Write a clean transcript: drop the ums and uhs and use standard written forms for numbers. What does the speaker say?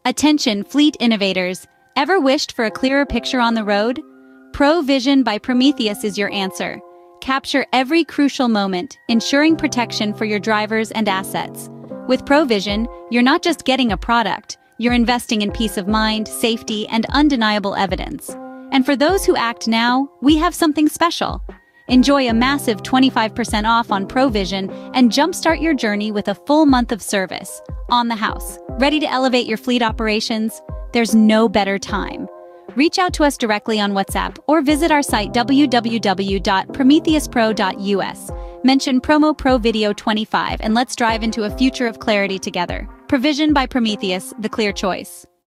Attention, fleet innovators. Ever wished for a clearer picture on the road? ProVision by Prometheus is your answer. Capture every crucial moment, ensuring protection for your drivers and assets. With ProVision, you're not just getting a product, you're investing in peace of mind, safety, and undeniable evidence. And for those who act now, we have something special. Enjoy a massive 25% off on ProVision and jumpstart your journey with a full month of service. On the house. Ready to elevate your fleet operations? There's no better time. Reach out to us directly on WhatsApp or visit our site www.prometheuspro.us. Mention promo ProVideo25 and let's drive into a future of clarity together. ProVision by Prometheus, the clear choice.